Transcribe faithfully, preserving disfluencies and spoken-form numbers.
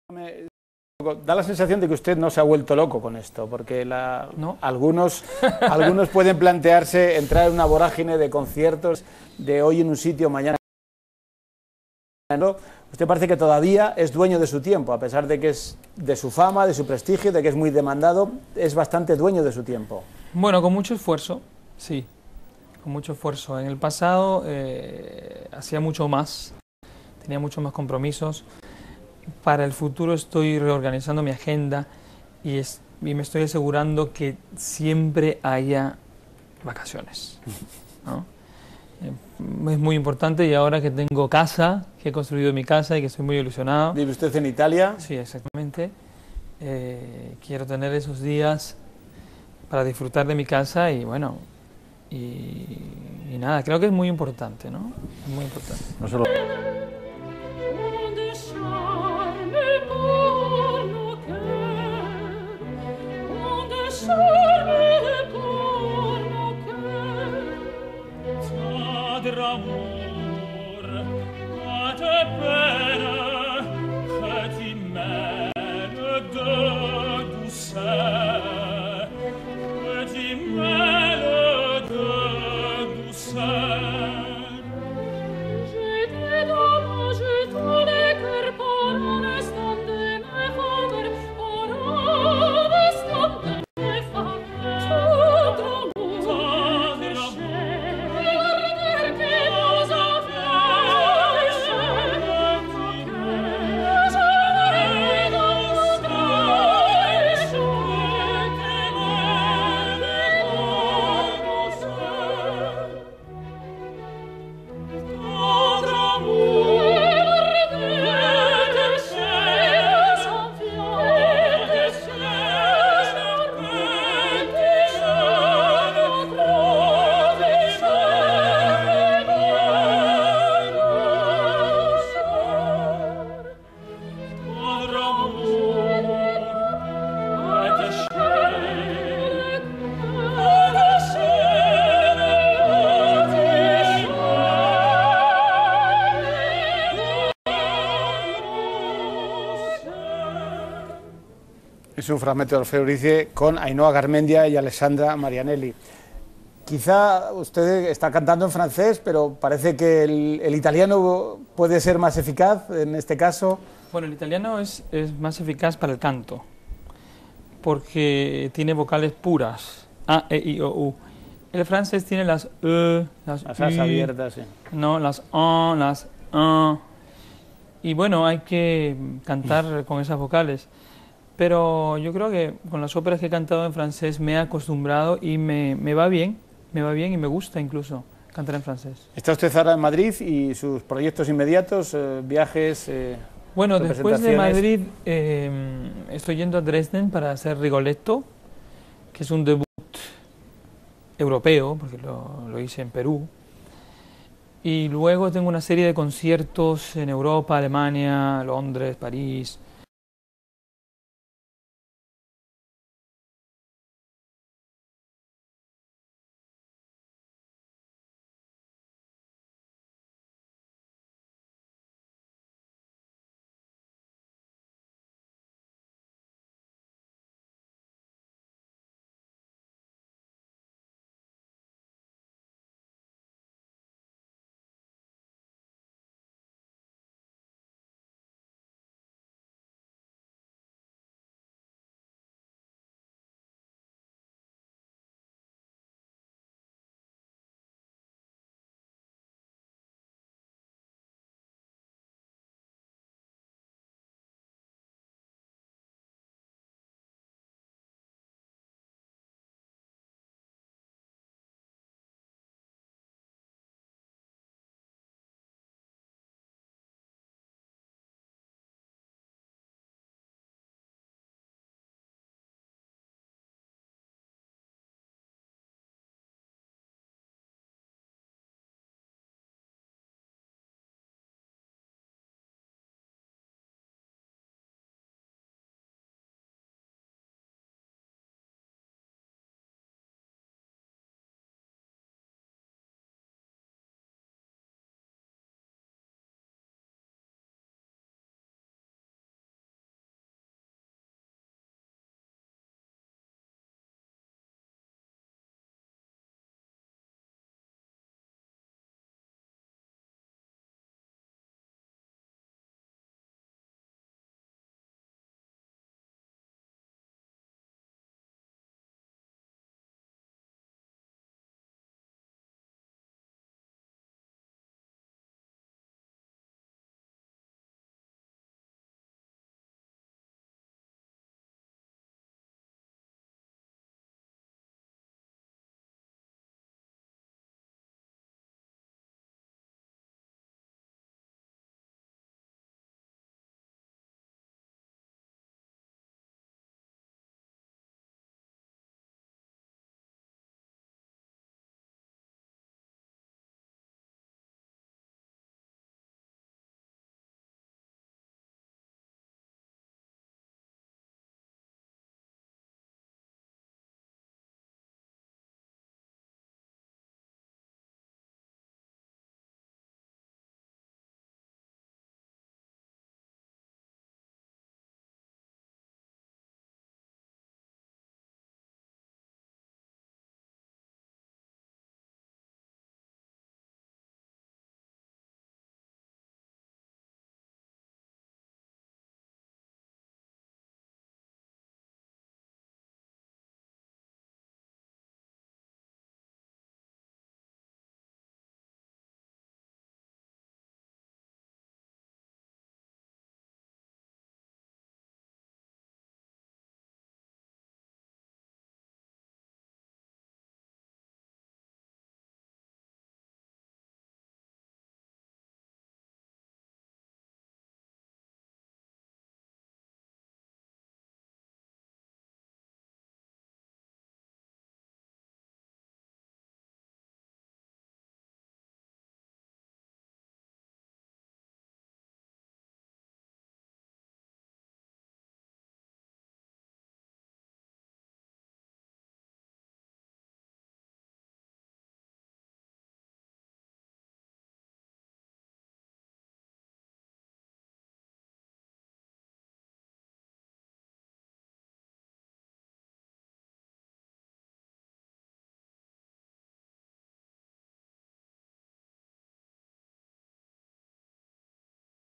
Me da la sensación de que usted no se ha vuelto loco con esto, porque la, ¿No? algunos, algunos pueden plantearse entrar en una vorágine de conciertos, de hoy en un sitio, mañana en otro. Usted parece que todavía es dueño de su tiempo, a pesar de que es de su fama, de su prestigio, de que es muy demandado, es bastante dueño de su tiempo. Bueno, con mucho esfuerzo, sí, con mucho esfuerzo. En el pasado eh, hacía mucho más, tenía muchos más compromisos. Para el futuro estoy reorganizando mi agenda y, es, y me estoy asegurando que siempre haya vacaciones, ¿no? Eh, es muy importante, y ahora que tengo casa, que he construido mi casa y que estoy muy ilusionado. ¿Vive usted en Italia? Sí, exactamente. Eh, quiero tener esos días para disfrutar de mi casa y bueno, y, y nada, creo que es muy importante, ¿no? Es muy importante. No solo... Es un fragmento de Orfeo Eurídice con Ainhoa Garmendia y Alessandra Marianelli. Quizá usted está cantando en francés, pero parece que el, el italiano puede ser más eficaz en este caso. Bueno, el italiano es, es más eficaz para el canto, porque tiene vocales puras, A, E, I, O, U. El francés tiene las E, las, Las U, as abiertas, sí. no, las A, las A. Y bueno, hay que cantar con esas vocales. Pero yo creo que con las óperas que he cantado en francés me he acostumbrado y me, me va bien, me va bien y me gusta incluso cantar en francés. ¿Está usted ahora en Madrid y sus proyectos inmediatos, eh, viajes, eh, Bueno, después de Madrid eh, estoy yendo a Dresden para hacer Rigoletto, que es un debut europeo, porque lo, lo hice en Perú. Y luego tengo una serie de conciertos en Europa, Alemania, Londres, París,